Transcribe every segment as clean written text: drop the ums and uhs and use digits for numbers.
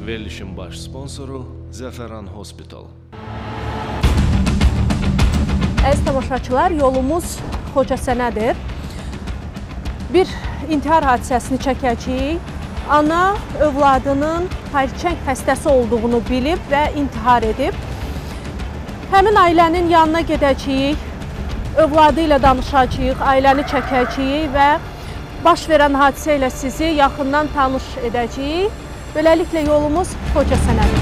Verilişin baş sponsoru Zəfəran Hospital. Əziz tamaşaçılar, yolumuz Xocəsənədir. Bir intihar hadisəsini çəkəcəyik. Ana övladının xərçəng xəstəsi olduğunu bilib və intihar edib. Həmin ailənin yanına gedəcəyik, övladı ilə danışacağıq, ailəni çəkəcəyik və baş verən hadisə ilə sizi yaxından tanış edəcəyik. Beləliklə yolumuz Xocəsənədir.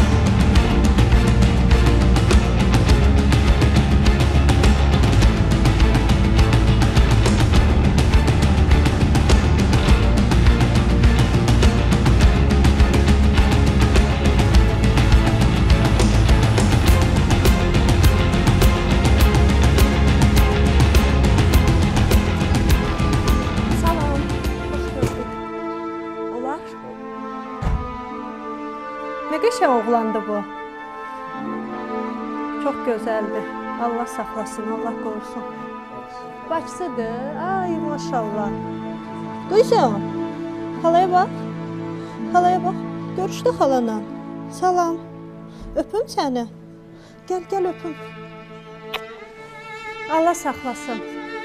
Nə qəşəng oğlandı bu. Çox gözəldir. Allah saxlasın, Allah qorusun. Bacısıdır. Ay maşallah. Qızım, xalaya bax. Xalaya bax. Görüşdü xalana. Salam. Öpüm səni. Gəl öpüm. Allah saxlasın.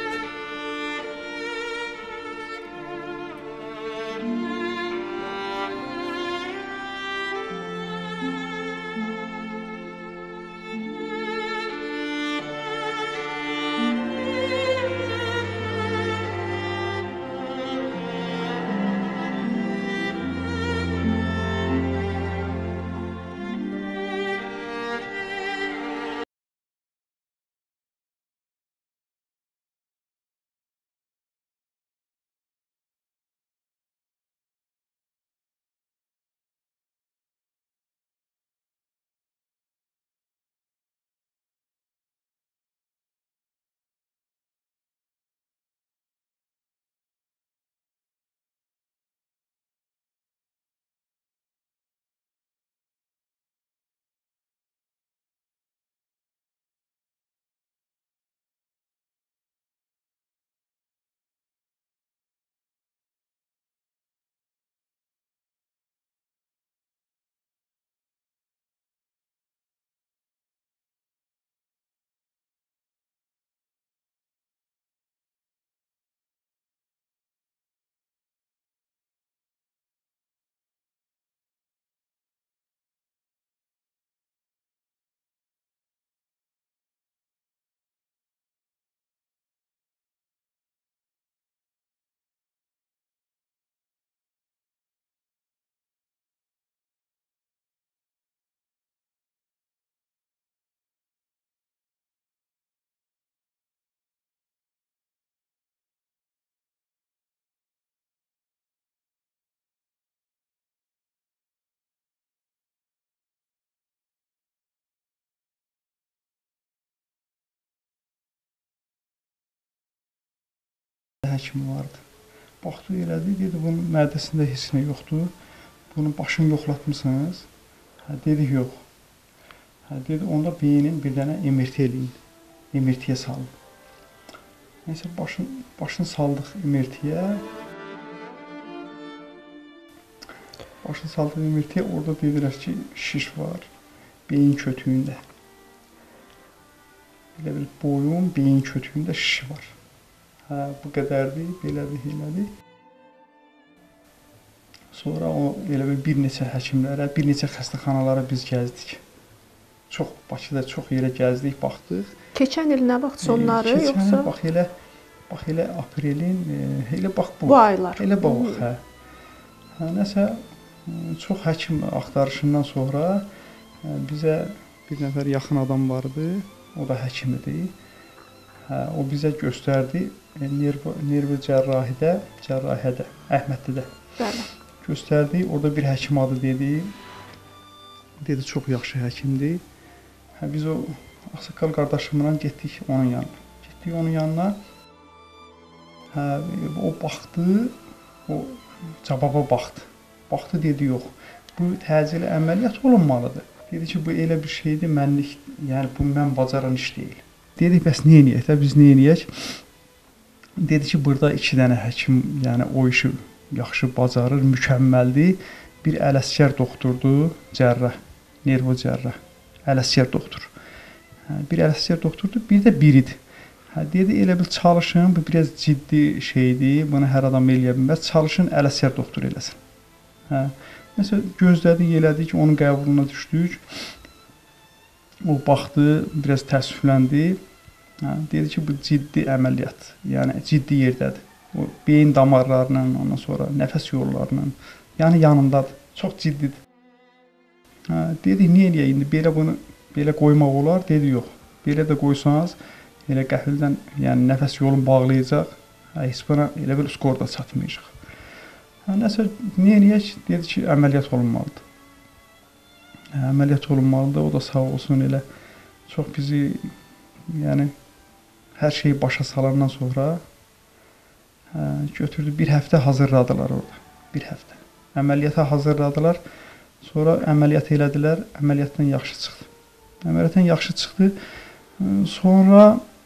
Həkim vardı. Baxdı elədi, dedi bunun mədəsində heç nə yoxdur. Bunun başını yoxlatmısınız? Hə, dedik yox. Hə, dedi onda beynin bir dənə MRT eləyin. MRT-yə salın. Nəysə başını saldıq MRT-yə. Başını saldıq MRT-yə, orada dedilər ki, şiş var beyin kötüyündə. Elə bil boyun beyin kötüyündə şiş var. Hə, bu qədərdir, belədir, elədir. Sonra o elə bir neçə həkimlərə, bir neçə xəstəxanalara biz gəzdik. Bakıda çox yerə gəzdik, baxdıq. Keçən il nə vaxt sonları yoxsa? Bax elə aprelin, elə bax bu. Bu aylar. Elə bax, hə. Hə, nəsə çox həkim axtarışından sonra bizə bir nəfər yaxın adam vardı, o da həkim idi. Hə, o bizə göstərdi nerv cərrahidə, Əhmədlidə. Bəli. Göstərdi, orada bir həkim adı dedi. Dedi, çox yaxşı həkimdir. Hə, biz o ağsaqqal qardaşımla getdik onun yanına. Hə, o baxdı, o cavaba baxdı. Baxdı, dedi, yox, bu təcili əməliyyat olunmalıdır. Dedi ki, bu elə bir şeydir, yəni bu mən bacaran iş deyil. Dedik, bəs nə eləyək də, biz nə eləyək? Dedi ki, burada 2 dənə həkim, yəni o işi yaxşı bacarır, mükəmməldir. bir ələsgər doktordur, cərrah, nervo cərrah, ələsgər doktor. Bir ələsgər doktordur, bir də biridir. Dedi, elə bil çalışın, bu biraz ciddi şeydir, bunu hər adam eləyə bilməz, çalışın ələsgər doktor eləsin. Məsələn, gözlədik, elədik, onun qəbuluna düşdük. O baxdı, biraz təəssüfləndi. Dedi ki, bu ciddi əməliyyat, yəni ciddi yerdədir. O beyin damarlarının, ondan sonra nəfəs yollarının, yəni yanındadır. Çox ciddidir. Dedi, niyə eləyək indi? Belə bunu belə qoymaq olar? Dedi, yox. Belə də qoysanız, elə qəfildən, yəni nəfəs yolunu bağlayacaq. Heç buna elə bir skorda çatmayacaq. Nəsə, niyə eləyək? Dedi ki, əməliyyat olunmalıdır. Əməliyyat olunmalıdır. O da sağ olsun elə çox bizi, yəni hər şeyi başa salandan sonra götürdü. Bir həftə hazırladılar orada. Bir həftə. Əməliyyata hazırladılar. Sonra əməliyyat elədilər. Əməliyyatdan yaxşı çıxdı. Əməliyyatdan yaxşı çıxdı. Sonra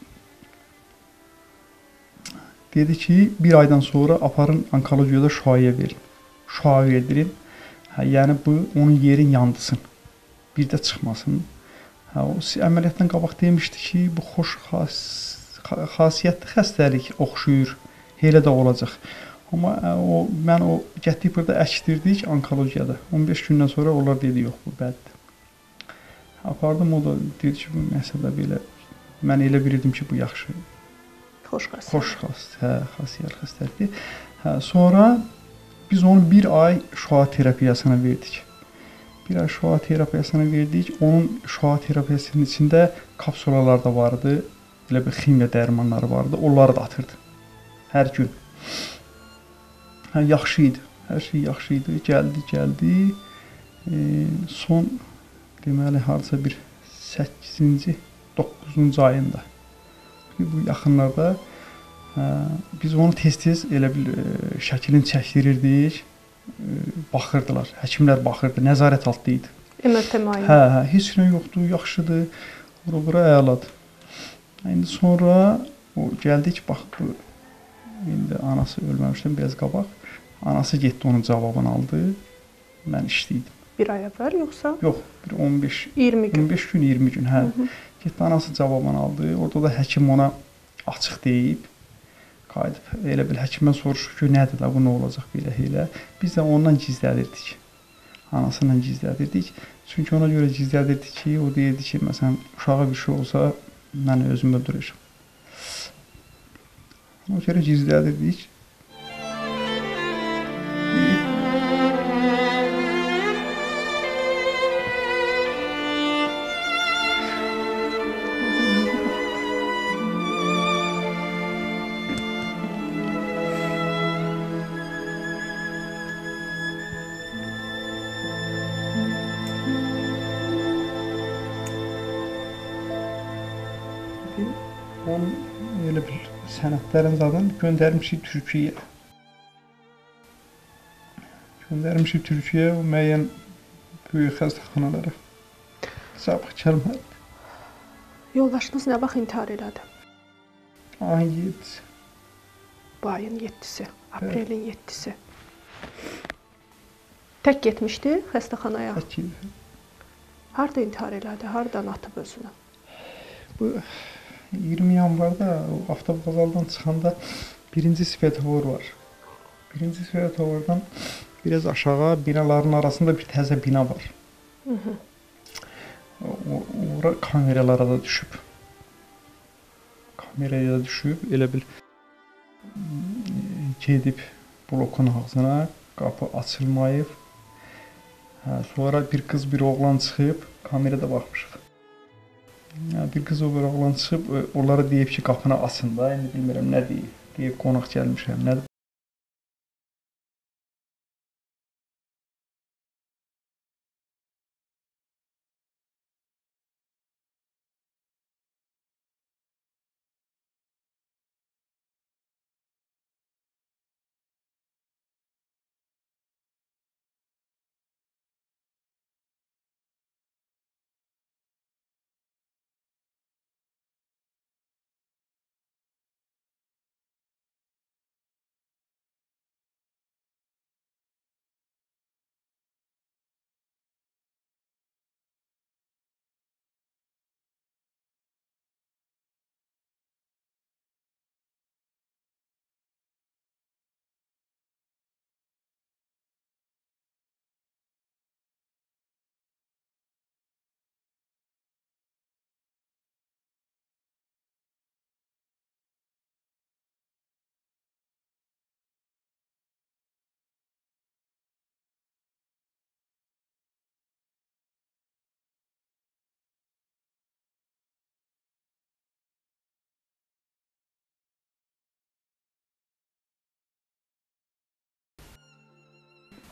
dedi ki, bir aydan sonra aparın onkologiyada şüayə verin. Şüa verdirin. Yəni bu onun yerin yandısın. Bir də çıxmasın. O əməliyyatdan qabaq demişdi ki, bu xoş xasiyyətli xəstəlik oxşuyur. Elə də olacaq. Amma mən getdik burada əkdirdik onkologiyada. 15 gündən sonra onlar dedi, yox, bu bəddir. Apardım, o da dedi ki, bu məsələ belə. Mən elə bilirdim ki, bu yaxşı. Xoş xəstəlik. Xoş xasiyyətli xəstəlikdir. Sonra biz onu bir ay şüa terapiyasına verdik. Bir ay şüa terapiyasına verdik. Onun şüa terapiyasının içində kapsulalar da vardı. Elə bir ximiya dərmanları vardı. Onları da atırdı. Hər gün. Yaxşı idi. Hər şey yaxşı idi. Gəldi. Son deməli harca bir 8-ci, 9-cu ayında. Bu yaxınlarda biz onu tez-tez elə bir şəklini çəkdirirdik. Baxırdılar. Həkimlər baxırdı. Nəzarət altında idi. MRT müayinə. Heç nə yoxdur, yaxşıdır. Bura əladır. İndi sonra o gəldik, bax bu indi anası ölməmişdən biraz qabaq. Anası getdi onun cavabını aldı. Mən işləydim. Bir ay əvvəl yoxsa? Yox, bir 20 gün. 15 gün, 20 gün, hə. Getdi anası cavabını aldı. Orada da həkim ona açıq deyib. Qayıdıb elə bil həkimdən soruşur ki, nədir də bu, nə olacaq belə. Biz də ondan gizlədirdik. Anasından gizlədirdik. Çünki ona görə gizlədirdik ki, o deyirdi ki, məsələn, uşağa bir şey olsa mən özümü öldürəcəm. Ona görə gizlədirdik. Onun elə bir sənədlərin zaten göndərmişik Türkiyəyə. Göndərmişik Türkiyəyə o müəyyən böyük xəstəxanalara. Sabah gəlmədi. Yoldaşınız nə vaxt intihar elədi? Ayın 7-si. Bu ayın 7-si, aprelin 7-si. Tək getmişdi xəstəxanaya? Tək idi. Harda intihar elədi? Hardan atıb özünü? Bu 20 yanvarda avtovokzaldan çıxanda birinci svetofor var. Birinci svetofordan biraz aşağı binaların arasında bir təzə bina var. Ora kameralara da düşüb. Kameraya da düşüb, elə bil gedib blokun ağzına, qapı açılmayıb. Sonra bir qız, bir oğlan çıxıb, kamerada baxmışıq. Bir qız, bir oğlan çıxıb, onlara deyib ki, qapını açın da, indi bilmirəm nə deyib, qonaq gəlmişəm, nədir?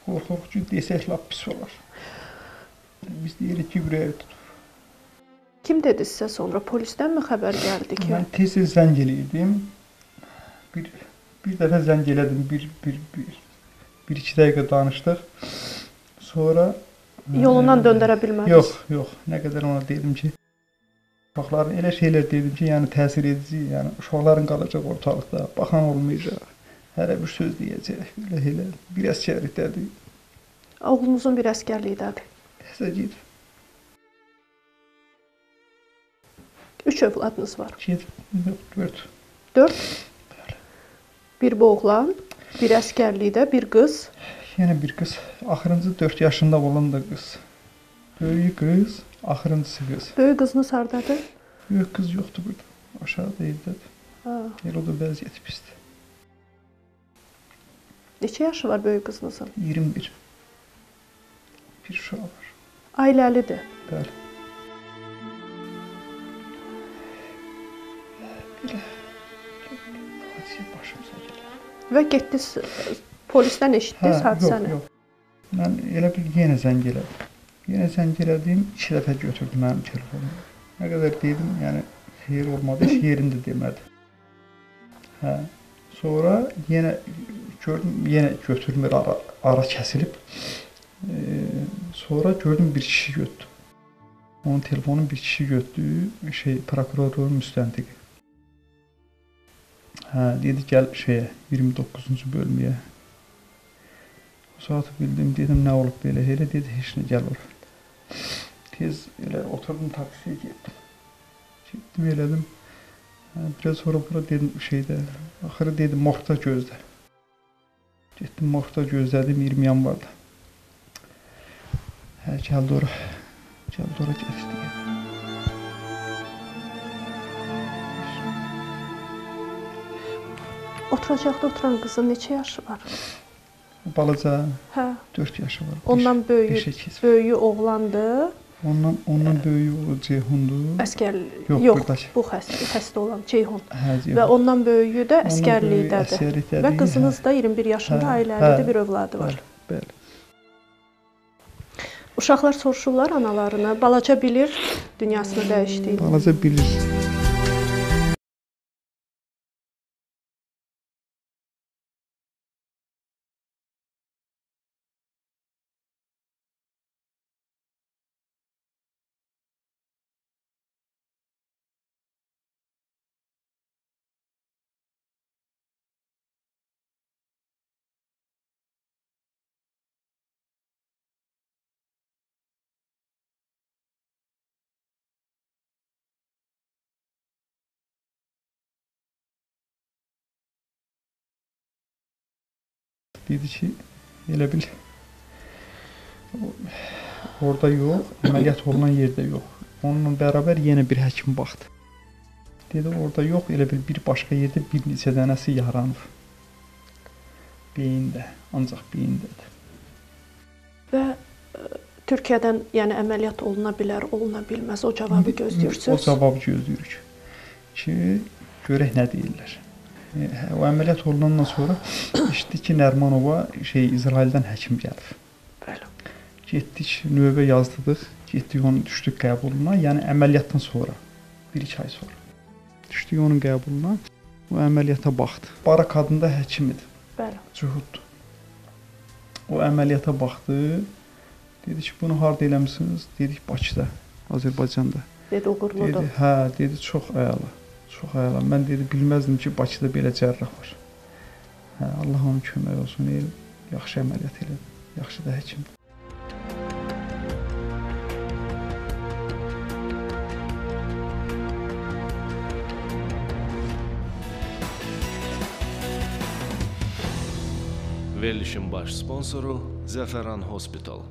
Qorxuruq ki, desək lap pis olar. Biz deyirik ki, ürəyi tutub. Kim dedi sizə sonra? Polisdənmi xəbər gəldi ki? Mən tez-tez zəng eləyirdim. Bir dəfə zəng elədim, bir-iki dəqiqə danışdıq. Sonra Yolundan döndərə bilmədiniz? Yox. Nə qədər ona dedim ki, uşaqların elə şeylər dedim ki, yəni təsir edici, yəni uşaqların qalacaq ortalıqda, baxan olmayacaq. Hələ bir söz deyəcək, elə bir əsgərlikdədir. Oğlunuzun bir əsgərlikdədir. Təzə gedib. 3 övladınız var. 4. 4? Bir bu oğlan, bir əsgərlikdə, bir qız. Yenə bir qız. Axırıncı 4 yaşında olan da qız. Böyüyü qız, axırıncısı qız. Böyük qızınız hardadır? Böyük qız yoxdur burada. Aşağıda evdədir. Elə o da vəziyyəti pisdir. Neçə yaşı var böyük qızınızın? 21. Bir uşağı var. Ailəlidir. Bəli. Belə hadisə başımıza gəlir. Və getdiniz, polisdən eşitdiniz hadisəni? Yox. Mən elə bir yenə zəng elədim. Yenə zəng elədim, 2 dəfə götürdü mənim telefonumu. Nə qədər dedim, yəni xeyir olmadı, heç yerində demədi. Sonra yenə gördüm, yenə götürmür, ara kəsilib. Sonra gördüm bir kişi götürdü. Onun telefonunu bir kişi götürdü, prokurorun müstəntiqi. Dedi gəl 29-cu bölməyə. O saatı bildim, dedim nə olub belə, elə dedi, heç nə gəl ora. Tez elə oturdum taksiyə getdim. Getdim elədim. Biraz sonra bura dedim axırı dedim morgda gözlə. Getdim morgda gözlədim 20 yanvarda. Gəldi ora. Gətirdi. Oturacaqda oturan qızın neçə yaşı var? Balaca. 4 yaşı var. Ondan böyüyü oğlandır. Ondan böyüyü o Ceyhundur. Yox, bu xəstə olan Ceyhun. Və ondan böyüyü də əsgərlikdədir. Və qızınız da 21 yaşında ailəlidir, bir övladı var. Bəli. Uşaqlar soruşurlar analarına, balaca bilir dünyasını dəyişdiyini. Balaca bilir. Dedi ki, elə bil orada yox, əməliyyat olunan yerdə yox. Onunla bərabər yenə bir həkim baxdı. Dedi, orada yox, elə bil bir başqa yerdə bir neçə dənəsi yaranıb. Beyində, ancaq beyindədir. Və Türkiyədən yəni əməliyyat oluna bilər, oluna bilməz, o cavabı gözləyirsiniz? O cavabı gözləyirik ki, görək nə deyirlər. O əməliyyat olunandan sonra eşitdik ki, Nərmanova İsraildən həkim gəlib. Bəli. Getdik, növbə yazdırdıq, getdik onu düşdük qəbuluna, yəni əməliyyatdan sonra, 1-2 ay sonra. Düşdük onun qəbuluna, o əməliyyata baxdı. Barak adında həkim idi. Bəli. Cühuddur. O əməliyyata baxdı, dedi ki, bunu harada eləmişsiniz? Dedik, Bakıda, Azərbaycanda. Dedi, uğurludur. Dedi, dedi, çox əla. Çox əla. Mən dedi, bilməzdim ki, Bakıda belə cərrah var. Allah onun kömək olsun. Yaxşı əməliyyat elədi. Yaxşı da həkimdir. Verilişin baş sponsoru Zəfəran Hospital.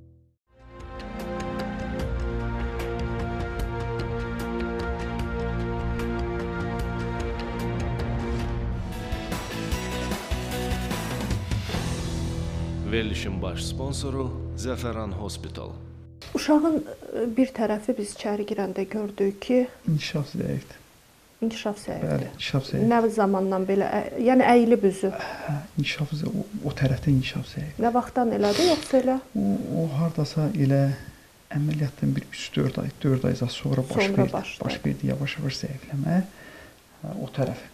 Verilişin baş sponsoru Zəfəran Hospital. Uşağın bir tərəfi biz içəri girəndə gördük ki, İnkişaf zəifdir. İnkişaf zəifliyi. Bəli, inkişaf zəifliyi. Nə zamandan belə, yəni əyilib üzü? İnkişaf zəifliyi, o tərəfdə inkişaf zəifliyi. Nə vaxtdan elədi, yoxsa elə? O hardasa elə əməliyyatdan bir 3-4 ay, 4 ay sonra baş verdi yavaş-yavaş zəifləmə o tərəf.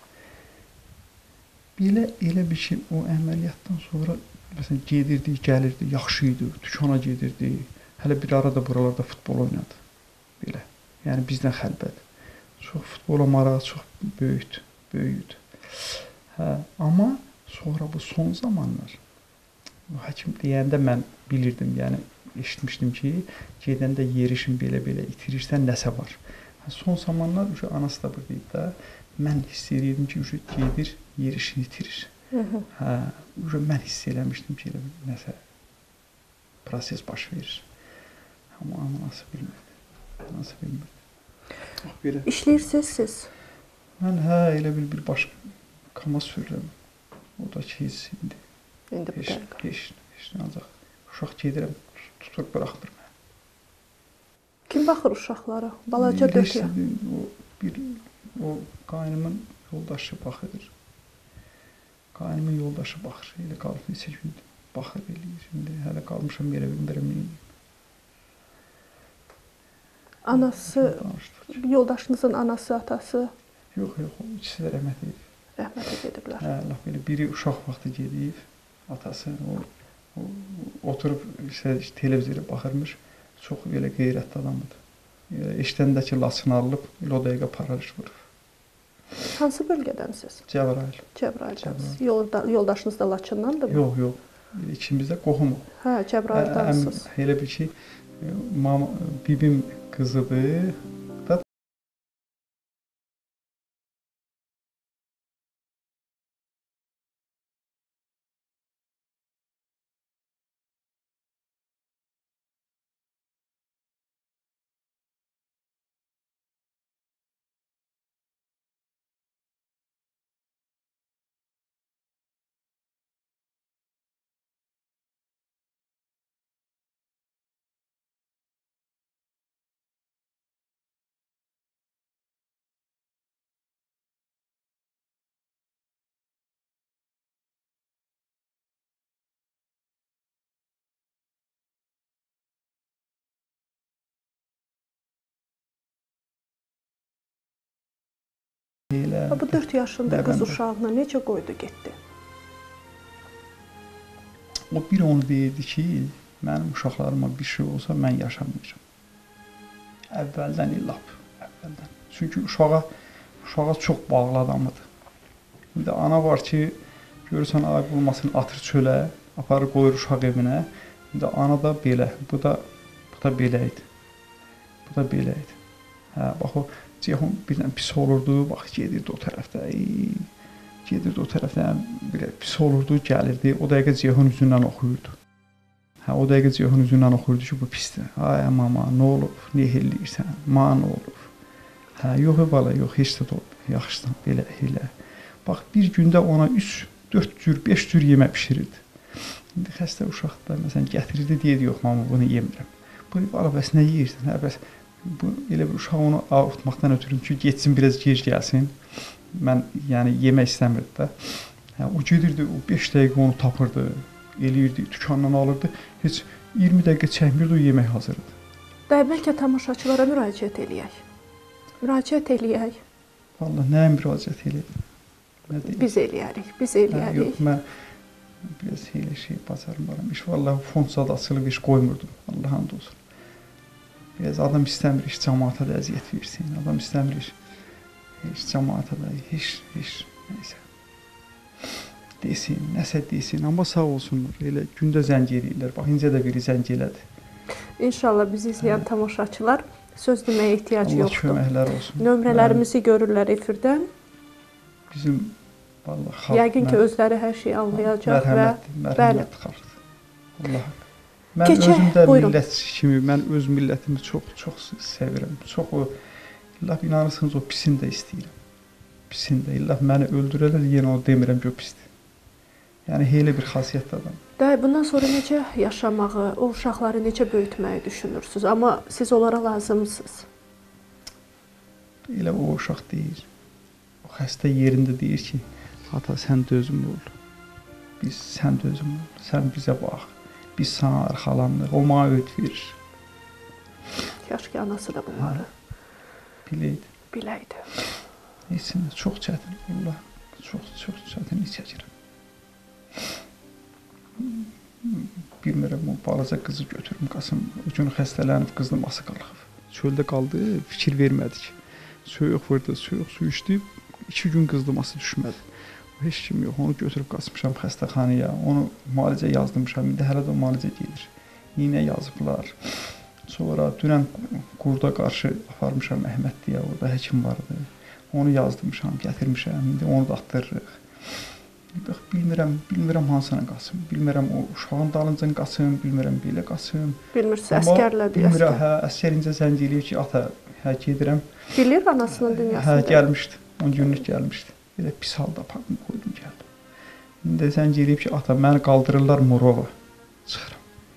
Elə bir şey, o əməliyyatdan sonra məsələn gedirdi, gəlirdi, yaxşı idi, dükana gedirdi. Hələ bir arada buralarda futbol oynadı. Belə. Yəni bizdən xəlbət. Çox futbola marağı çox böyüdü. Amma sonra bu son zamanlar həkim deyəndə mən bilirdim, yəni eşitmişdim ki, gedəndə yerişin belə itirirsən, nəsə var. Son zamanlar anası da buradaydı da, mən hiss edirdim ki, gedir, yerişini itirir. Mən hiss eləmişdim ki, nəsə proses baş verir. Amma anası bilmirdi. İşləyirsiniz siz? Mən elə bir başqa kama sürürəm. O da ki, indi. İndi bu dəqiqə. Heç nə, ancaq uşaq gedirəm, tutur, buraxmır mənə. Kim baxır uşaqlara? Balaca döküyor. O qaynımın yoldaşı baxır. Qaynımın yoldaşı baxır. Elə qalıb neçə gün baxır, eləyir. Şimdi hələ qalmışam, belə bilmirəm neyim. Anası, yoldaşınızın anası, atası? Yox, ikisi də rəhmət edib. Rəhmət ediblər. Laf belə, biri uşaq vaxtı gedib, atası, o oturub televizora baxırmış, çox belə qeyrətli adamıdır. Eşidəndə ki, Laçın alınıb, o dəqiqə paraliz vurur. Hansı bölgədənsiz? Cəbrayıl. Cəbrayıldansınız. Yoldaşınız da Laçındandır mı? Yox. İkimiz də qohum. Cəbrayıldansınız. Elə bir ki, bibim qızıdır. Bu 4 yaşında qız uşağına necə qoydu, getdi? O bir onu deyirdi ki, mənim uşaqlarıma bir şey olsa mən yaşamayacağım. Əvvəldən. Çünki uşağa çox bağlı adamıdır. Bir də ana var ki, görürsən ayıb olmasın, atır çölə, aparır qoyur uşaq evinə. Bir də ana da belə, bu da belə idi. Bax o Ceyhun birdən pis olurdu, bax gedirdi o tərəfdə, belə pis olurdu, gəlirdi, o dəqiqə Ceyhun üzündən oxuyurdu. Ki, bu pisdir. Ay mama, nə olub, niyə eləyirsən, nə olub? Yox bala, yox, heç də olub, yaxşısan, belə, elə. Bax, bir gündə ona 3, 4 cür, 5 cür yemək pişirirdi. İndi xəstə uşaqda, məsələn, gətirirdi, deyirdi, yox mama, bunu yemirəm. Bu, bala, bəs nə yeyirsən, bəs bu elə bir uşaq onu avutmaqdan ötürü ki, getsin biraz gec gəlsin. Mən yəni yemək istəmirdi də. O gedirdi, o 5 dəqiqə onu tapırdı, eləyirdi, dükandan alırdı. Heç 20 dəqiqə çəkmirdi, o yemək hazırdı. Bəlkə tamaşaçılara müraciət eləyək. Vallahi nəyə müraciət eləyək? Biz eləyərik. Yox, mən biraz elə şey bacarmıram. Vallahi fond zad açılıb iş qoymurdum. Allah hamd olsun. Biraz adam istəmir iş cəmaata da əziyyət versin. Adam istəmir iş cəmaata da heç neysə. Desin, nəsə desin. Amma sağ olsunlar. Elə gündə zəng eləyirlər. Bax, incə də biri zəng elədi. İnşallah bizi izləyən tamaşaçılar söz deməyə ehtiyac yoxdur. Allah köməklər olsun. Nömrələrimizi görürlər efirdən. Bizim vallahi xalq. Yəqin ki, özləri hər şeyi anlayacaq və mərhəmətli xalqdır. Allah. Mən özümdə millət kimi, mən öz millətimi çox sevirəm. Çox o, illah inanırsınız, o pisini də istəyirəm. Pisini də, illah məni öldürərlər, yenə o demirəm ki, o pisdir. Yəni, elə bir xasiyyətli adam. Bundan sonra necə yaşamağı, o uşaqları necə böyütməyi düşünürsünüz? Amma siz onlara lazımsınız. Elə o uşaq deyir. O xəstə yerində deyir ki, ata sən dözümlü ol. Sən dözümlü ol. Sən bizə bax. Biz sana arxalanırıq. O mənə öyüd verir. Kaş ki anası da bunları biləydi. İçində çox çətin. Allah, çox çətinlik çəkirəm. Bilmirəm, o balaca qızı götürüm, Qasım. O gün xəstələnib, qızın ması qalxıb. Çöldə qaldı, fikir vermədik. Soyuq vurdu, soyuq su içdi. 2 gün qızdıması düşmədi. Heç kim yox, onu götürüb qaçmışam xəstəxanaya. Onu müalicə yazdırmışam. İndi hələ də müalicə gedir. İynə yazıblar. Sonra dünən qurda qarşı aparmışam Əhmədliyə, orada həkim vardı. Onu yazdırmışam, gətirmişəm. İndi onu da atdırırıq. Bilmirəm hansına qaçım. Bilmirəm o uşağın dalınca qaçım, bilmirəm belə qaçım. Bilmirsiz, əskərlədir. Bilmirəm, əskərincə zəng eləyir ki, ata, gedirəm. Bilir anasının dünyasında. Gəlmişdi. 10 günlük gəlmişdi. Belə pis halda apardım, qoydum, gəldim. İndi zəng eləyib ki, ata, məni qaldırırlar Murova. Çıxıram.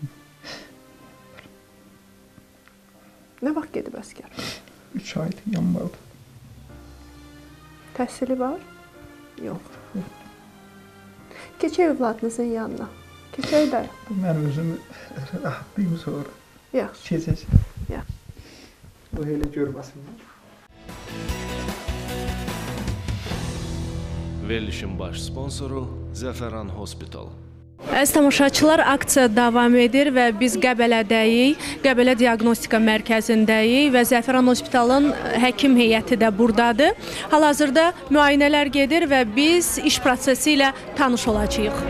Nə vaxt gedib əskər? 3 aydır, yanvarda. Təhsili var? Yox. Keçək övladınızın yanına. Keçək də. Mən özümü rahatlayım sonra. Yaxşı. Keçək. Yaxşı. O elə görməsinlər. Verilişin baş sponsoru Zəfəran Hospital. Əziz tamaşaçılar, aksiya davam edir və biz Qəbələdəyik, Qəbələ Diaqnostika Mərkəzindəyik və Zəfəran Hospitalın həkim heyəti də buradadır. Hal-hazırda müayinələr gedir və biz iş prosesi ilə tanış olacağıq.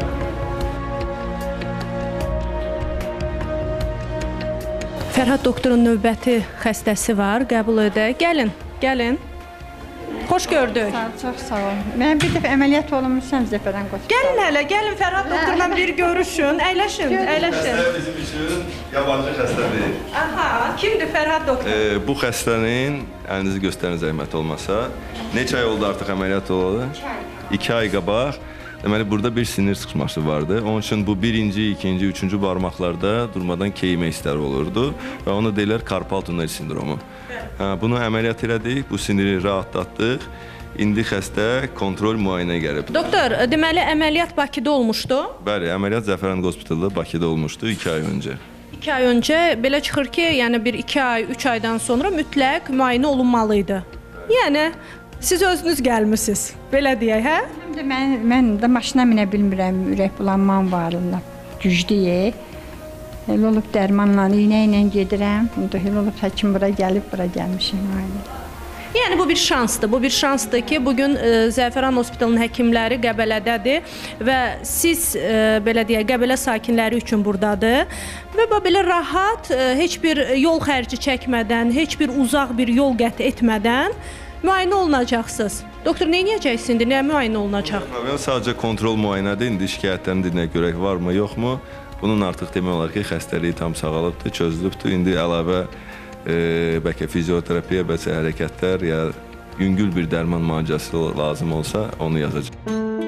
Fərhad doktorun növbəti xəstəsi var, qəbul edək. Gəlin. Xoş gördük. Çox sağ olun. Mən bir dəfə əməliyyat olunmuşam Zəfəran Hospital. Gəlin Fərhad doktorla bir görüşün, əyləşin. Xəstə bizim üçün yabancı xəstə deyil. Aha, kimdir Fərhad doktor? Bu xəstənin, əlinizi göstərin zəhmət olmasa, neçə ay oldu artıq əməliyyat olalı? 2 ay qabaq. Deməli, burada bir sinir sıxması vardı. Onun üçün bu birinci, ikinci, üçüncü barmaqlarda durmadan keyimə hissləri olurdu və onu deyirlər karpal tunel sindromu. Bunu əməliyyat elədik, bu siniri rahatlatdıq. İndi xəstə kontrol müayinəyə gəlib. Doktor, deməli əməliyyat Bakıda olmuşdu? Bəli, əməliyyat Zəfəran Hospitalda Bakıda olmuşdu 2 ay öncə. 2 ay öncə belə çıxır ki, yəni bir 2 ay, 3 aydan sonra mütləq müayinə olunmalıydı. Yəni siz özünüz gəlmisiniz, belə deyək, hə? Mən də maşına minə bilmirəm, ürək bulanmam var, güclüyük. Elə olub dərmanla, iynə ilə gedirəm. Elə olub həkim bura gəlmişim. Yəni bu bir şansdır. Bu bir şansdır ki, bugün Zəfəran Hospitalının həkimləri Qəbələdədir və siz belə deyək, Qəbələ sakinləri üçün burdadır və belə rahat, heç bir yol xərci çəkmədən, heç bir uzaq bir yol qət etmədən müayinə olunacaqsınız. Doktor, nə edəcəksiniz indi? Nə müayinə olunacaq? Sadəcə kontrol müayinədir. İndi şikayətlərini dinləyək görək varmı, yoxmu? Bunun artıq demək olar ki, xəstəliyi tam sağalıbdır, çözülübdür. İndi əlavə bəlkə fizioterapiya, bəlkə hərəkətlər ya yüngül bir dərman müalicəsi lazım olsa, onu yazacaq.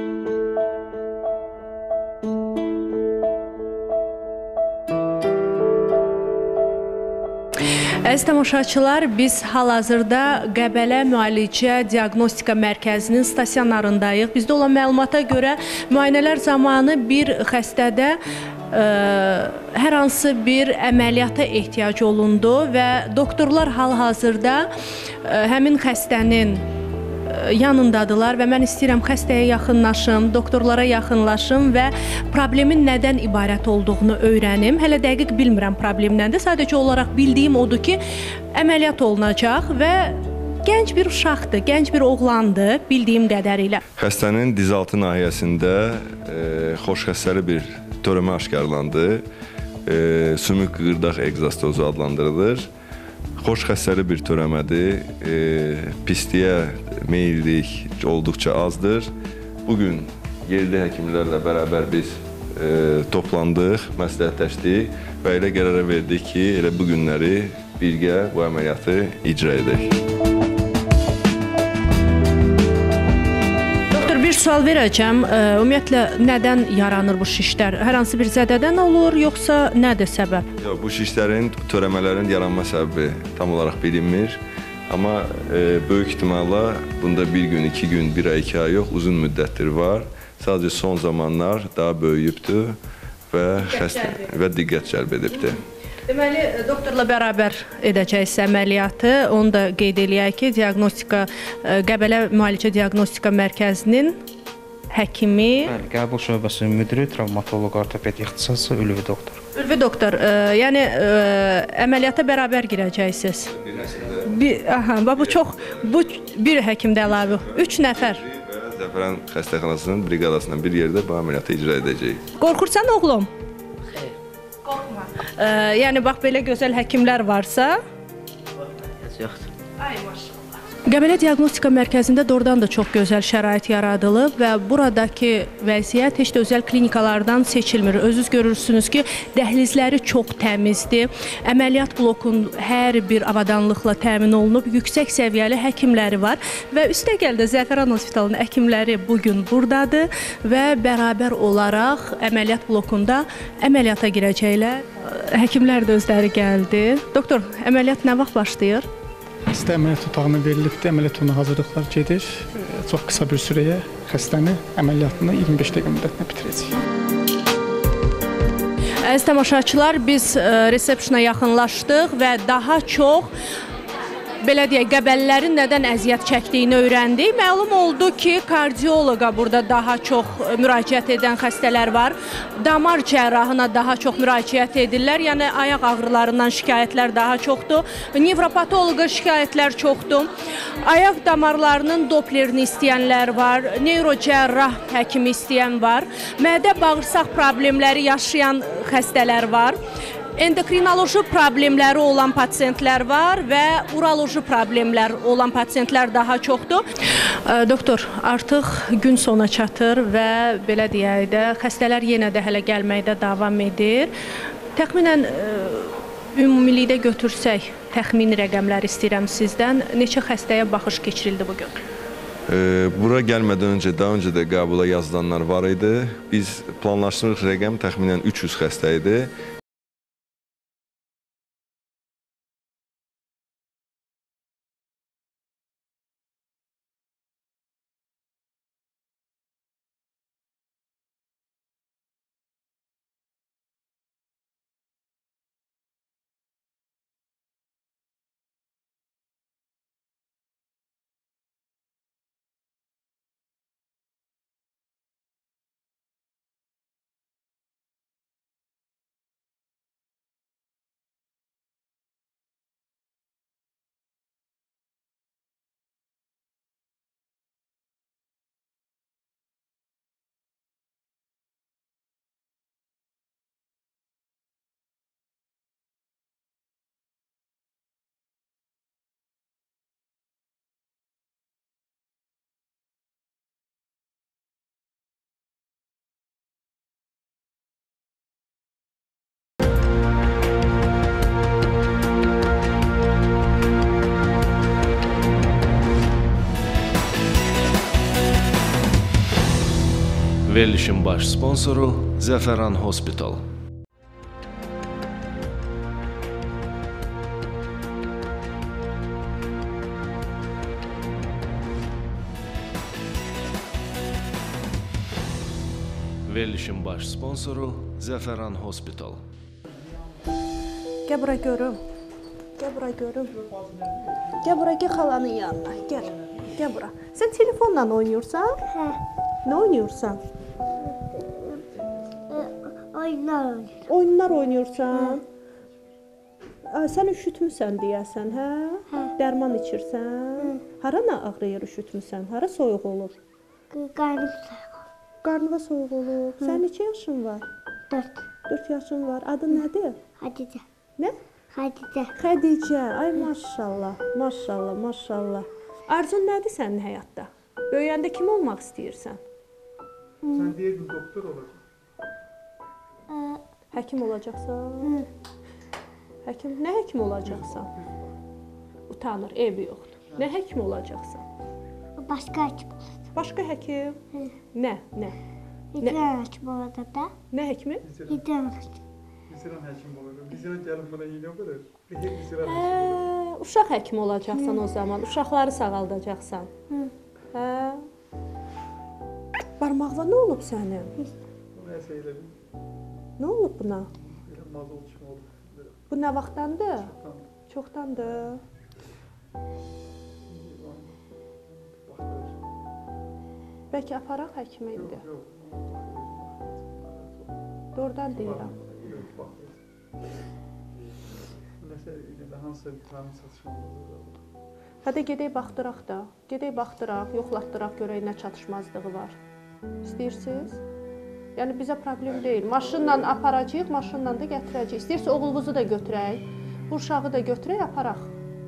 Əziz tamaşaçılar, biz hal-hazırda Qəbələ Müalicə Diaqnostika Mərkəzinin stasionarındayıq. Bizdə olan məlumata görə müayinələr zamanı bir xəstədə hər hansı bir əməliyyata ehtiyac olundu və doktorlar hal-hazırda həmin xəstənin yanındadılar və mən istəyirəm xəstəyə yaxınlaşım, doktorlara yaxınlaşım və problemin nədən ibarət olduğunu öyrənim. Hələ dəqiq bilmirəm problem nədir. Sadəcə olaraq bildiyim odur ki, əməliyyat olunacaq və gənc bir uşaqdır, gənc bir oğlandır bildiyim qədərilə. Xəstənin dizaltı nahiyəsində xoşxəssəli bir törəmə aşkarlandı. Sümük qırdaq egzostozu adlandırılır. Xoş xəssəli bir törəmədir. Pisliyə meyillik olduqca azdır. Bugün yerli həkimlərlə bərabər biz toplandıq, məsləhətləşdik və elə qərara verdik ki, elə bu günləri birgə bu əməliyyatı icra edək. Bir sual verəcəm. Ümumiyyətlə, nədən yaranır bu şişlər? Hər hansı bir zədədən olur, yoxsa nədir səbəb? Bu şişlərin, törəmələrin yaranma səbəbi tam olaraq bilinmir. Amma böyük ihtimalla bunda bir gün, 2 gün, 1 ay, 2 ay yox, uzun müddətdir var. Sadəcə son zamanlar daha böyüyübdür və diqqət cəlb edibdir. Deməli, doktorla bərabər edəcəyiz əməliyyatı. Onu da qeyd eləyək ki, Qəbələ Müalicə Diaqnostika Mərkəzinin həkimi, Bəli, qəbul şöbəsinin müdiri, travmatoloq, ortoped ixtisaslı Ülvi doktor. Ülvi doktor, yəni əməliyyata bərabər girəcəksiniz. Bu bir həkimdə əlavə, 3 nəfər. Zəfəran xəstəxanasının briqadasından bir yerdə bu əməliyyatı icra edəcəyik. Qorxursan oğlum? Xeyr. Qorxma. Yəni bax belə gözəl həkimlər varsa, yoxdur. ay maşallah. Qəbələ Diaqnostika Mərkəzində doğrudan da çox gözəl şərait yaradılıb və buradakı vəziyyət heç də özəl klinikalardan seçilmir. Özünüz görürsünüz ki, dəhlizləri çox təmizdir. Əməliyyat blokun hər bir avadanlıqla təmin olunub, yüksək səviyyəli həkimləri var və üstəgəl də Zəfəran Hospitalının həkimləri bu gün burdadır və bərabər olaraq əməliyyat blokunda əməliyyata girəcəklər. Həkimlər də özləri gəldi. Doktor, əməliyyat nə vaxt başlayır? Xəstə əməliyyat otağına verilibdir, əməliyyat otağına hazırlıqlar gedir. Çox qısa bir sürəyə xəstəni əməliyyatını 25 dəqiqə müddətində bitirəcəyik. Əziz tamaşaçılar, biz resepsiyona yaxınlaşdıq və daha çox belə deyək, qəbəllərin nədən əziyyət çəkdiyini öyrəndik. Məlum oldu ki, kardioloqa burada daha çox müraciət edən xəstələr var. Damar cərrahına daha çox müraciət edirlər. Yəni, ayaq ağrılarından şikayətlər daha çoxdur. Nevropatoloqa şikayətlər çoxdur. Ayaq damarlarının doplerini istəyənlər var. Neyrocərrah həkimi istəyən var. Mədə-bağırsaq problemləri yaşayan xəstələr var. Endokrinoloji problemləri olan pasiyentlər var və uroloji problemlər olan pasiyentlər daha çoxdur. Doktor, artıq gün sona çatır və belə deyək də, xəstələr yenə də hələ gəlməkdə davam edir. Təxminən ümumilikdə götürsək, təxmini rəqəmlər istəyirəm sizdən. Neçə xəstəyə baxış keçirildi bugün? Bura gəlmədən öncə, daha öncə də qəbula yazılanlar var idi. Biz planlaşdırdığımız rəqəm təxminən 300 xəstə idi. Verilişin baş sponsoru Zəfəran Hospital. Verilişin baş sponsoru Zəfəran Hospital. Gəl bura görüm. Gəl bura görüm. Gəl bura, gəl xalanın yanına. Gəl. Gəl bura. Sən telefonla oynayırsan? Hə. Nə oynayırsan? Oyunlar. Oyunlar oynayırsan? Sən üşütmüsən deyəsən, hə? Hə. Dərman içirsən? Hara nə ağrıyır üşütmüsən? Hara soyuq olur? Qarnım soyuq. Qarnıva soyuq olur. Sənin neçə yaşın var? 4. 4 yaşın var. Adın nədir? Hadice. Nə? Hadice. Xədicə. Ay maşallah. Maşallah, maşallah. Arzun nədir sənin həyatda? Böyüyəndə kim olmaq istəyirsən? Sən deyirdin doktor olacaq. Həkim olacaqsan? Həkim, nə həkim olacaqsan? Utanır, evi yoxdur. Nə həkim olacaqsan? Başqa həkim olacaq. Başqa həkim? Nə? İdran həkim olacaq da. Nə həkimi? İdran həkim. Viziran həkim olur. Viziran gəlib buna yeniyor qədər. Bir viziran Hə, uşaq həkimi olacaqsan o zaman. Uşaqları sağaldacaqsan. Hə? Barmağına nə olub sənin? Nəsə elə bir Nə olub buna? mazol kimi oldu. Bu nə vaxtdandır? Çoxdandır. Bəlkə aparaq həkimə indi. Doğrudan deyirəm. Nəsə elə hansısa bir tanrı çatışmalıdır. Hədə gedək baxdıraq da. Gedək baxdıraq, yoxlatdıraq, görək nə çatışmazlığı var. İstəyirsiniz? Yəni bizə problem deyil. Maşınla aparacağıq, maşınla da gətirəcəyik. İstəyirsə oğlunuzu da götürək, bu uşağı da götürək, aparaq.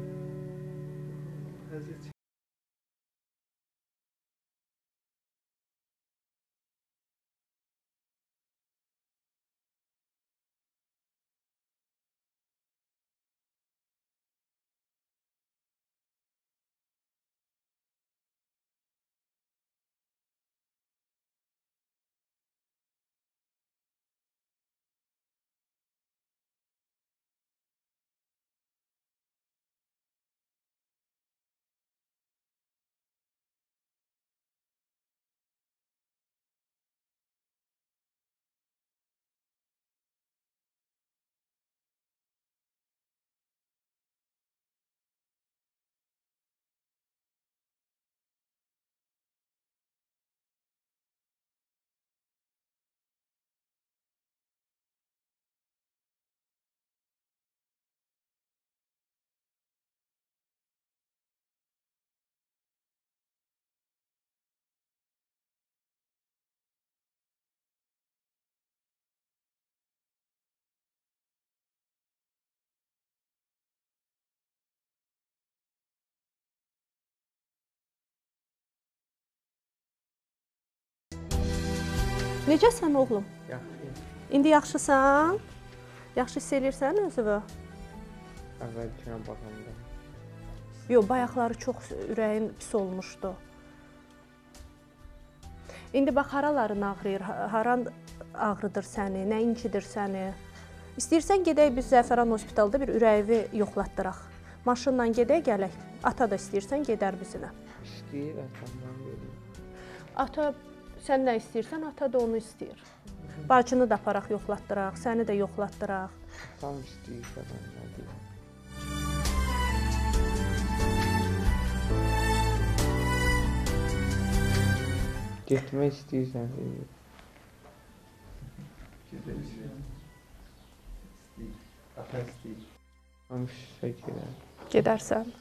Necəsən oğlum? Yaxşı. İndi yaxşısan? Yaxşı hiss edirsən özünü? Əvvəlkinə baxanda. Yox, bayaqları çox ürəyin pis olmuşdu. İndi bax, haraların ağrıyır, haran ağrıdır səni, nə incidir səni? İstəyirsən gedək biz Zəfəran hospitalda bir ürəyi yoxlatdıraq. Maşınla gedək, gələk. Ata da istəyirsən, gedər bizimlə. İstəyir, atamdan verir. Ata, sən nə istəyirsən, ata da onu istəyir. Bacını da aparaq, yoxlatdıraq, səni də yoxlatdıraq. Tam istəyirsə, mən nə deyim. Getmək istəyirsən, deyir. Ata istəyir. Hamışsa gedər. Gedərsən.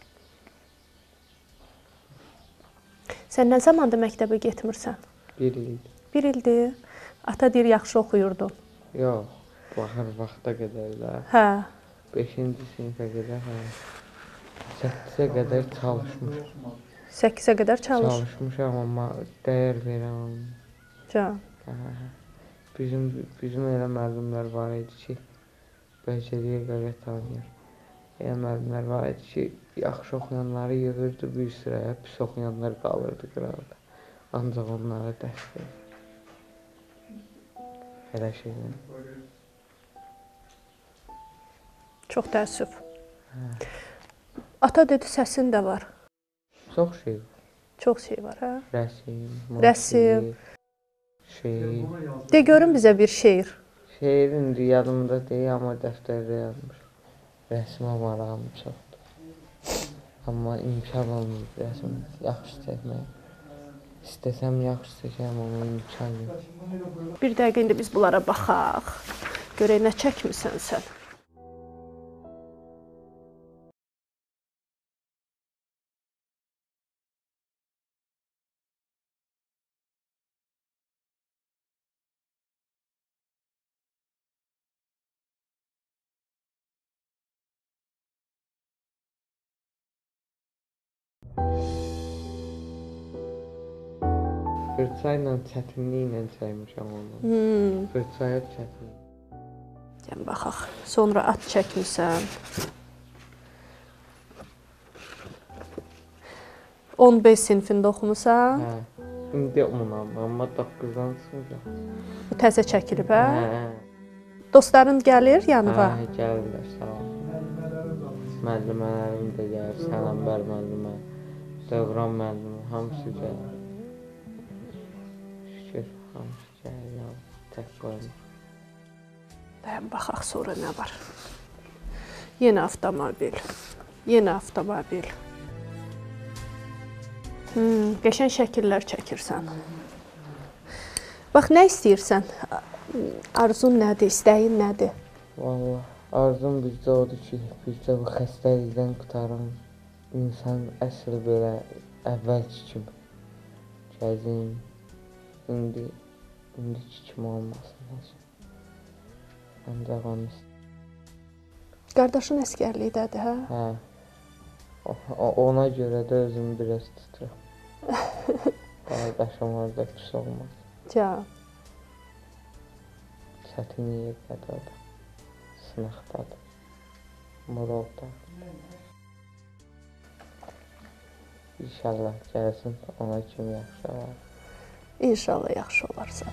Sən nə zamandır məktəbə getmirsən? 1 ildir. 1 ildir. Ata deyir, yaxşı oxuyurdun. Yox, baxır vaxta qədərlər. Hə. 5-ci sinifə qədər, hə. 8-ə qədər çalışmışam. 8-ə qədər çalış. Çalışmışam, amma dəyər verəm. Can. Bizim elə müəllimlər var idi ki, bəcəriyə qeyrət tanıyır. Elə müəllimlər var idi ki, yaxşı oxuyanları yığırdı bir sıraya, pis oxuyanlar qalırdı qırardı. Ancaq onlara dəstək. Elə şeylər. Çox təəssüf. Ata dedi, səsin də var. Çox şey var. Çox şey var, hə? Rəsm, şeir. De görün bizə bir şeir. Şeir indi yadımda deyil, amma dəftərdə yazmış. Rəsmə marağım çoxdur. Amma imkan olmur rəsm yaxşı çəkmək. İstəsəm yaxşı çəkəm, amma imkan yox. Bir dəqiqə indi biz bunlara baxaq. Görək nə çəkmirsən sən. Fırçayla çətinliklə çəkmişəm onu. Fırçaya çətin. Gəl baxaq. Sonra at çəkmirsən. 15 sinifində oxumusan. Hə. İndi onam, amma 9-dan çıxmışam. Bu təzə çəkilib, hə? Hə. Dostların gəlir yanına? Hə, gəlirlər, sağ ol. müəllimələrim də gəlir, Sənənbər müəllimə, Dövran müəllimə, hamısı gəlir. Şükür, hamısı gəlir, tək qoyma. Dayan, baxaq sonra nə var. Yenə avtomobil, yenə avtomobil. Qəşəng şəkillər çəkirsən. Bax, nə istəyirsən? Arzun nədir, istəyin nədir? Vallahi, arzum bizdə odur ki, bizdə bu xəstəlikdən qurtaran insan əsl belə əvvəlki kimi gəzin, indiki kimi olmasın. Ancaq onu istəyirəm. Qardaşın əskərlikdədir, hə? Hə, ona görə də özümü biraz tuturam. Qardaşım orada pis olmaz. Can. Çətin yerdədir o da, sınaqdadır, Murovdadır. İnşallah gəlsin, ona kimi yaxşı olar. İnşallah yaxşı olarsan.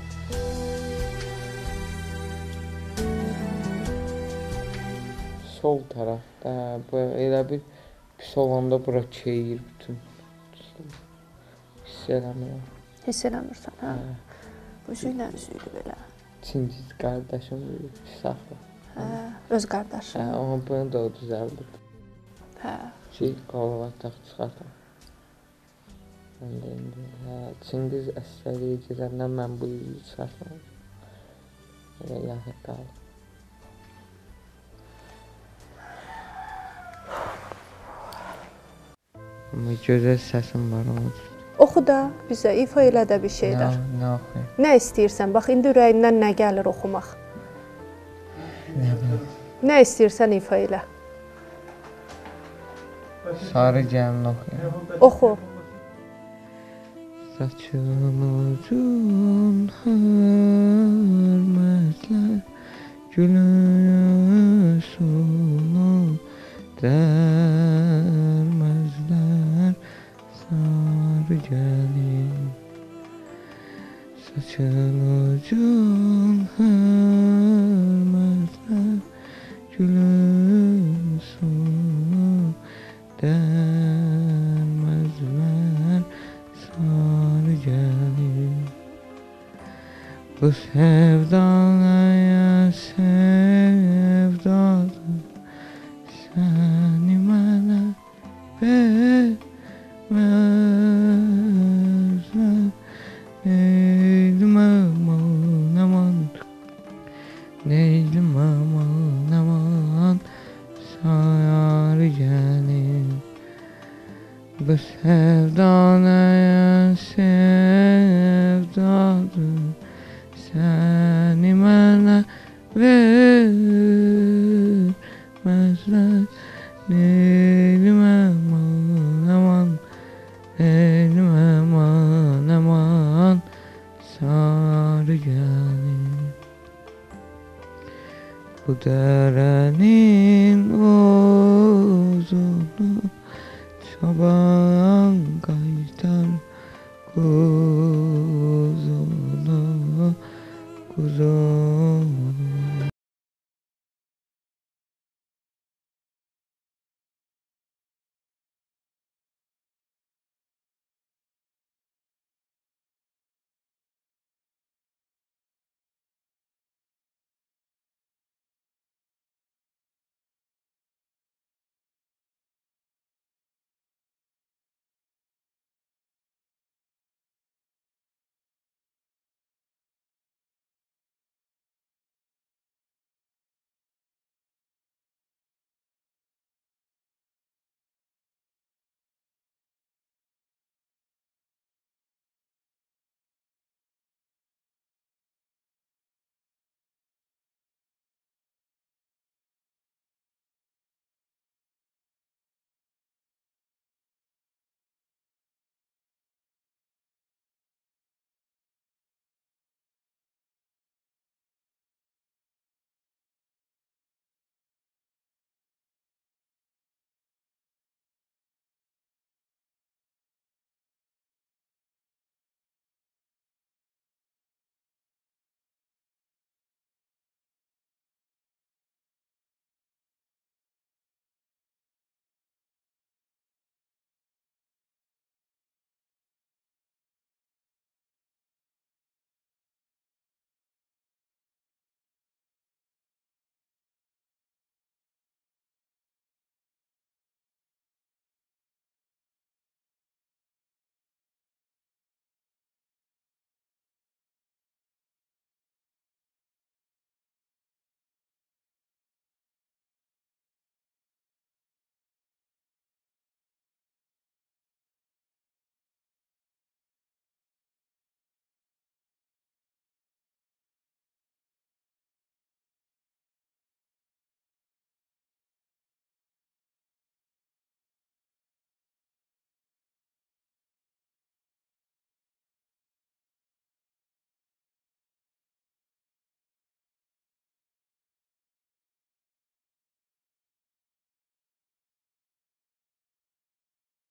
Sol tərəfdə, elə bir pis olanda bura keyir bütün. Hiss eləmirəm. Hiss eləmirsən, hə? Üzüylə üzüydü belə. Çingiz qardaşım pis axı. Hə, öz qardaşım. Hə, amma bunu da o düzəldir. Hə. Ki, qolva taq çıxartam. Mən də indi, Çingiz əsəliyə gedəndən mən bu yüzü çıxartmadım. Elə yaxın qaldım. Amma gözəl səsim var onun. Oxu da bizə, ifa elə də bir şeylər. Nə oxuyum? Nə istəyirsən? Bax, indi ürəyindən nə gəlir oxumaq? Nə istəyirsən ifa elə? Sarı gəlin oxuyum. Oxu. Saçın ucun hörmətlər, gülün sonu dərməzlər, sarı gəlin. Saçın ucun hörmətlər, gülün sonu dərməzlər, sarı gəlin. Bu sevdaya sevdadır, səni mənə verməzlər. Neylim aman aman, neylim aman aman, sarı gəlin. Bu sevdaya sevdadır, səni mənə verməzlər. Neylim aman aman, neylim aman aman, sarı gəlin. Bu dərənin uzunu çoban qaytar,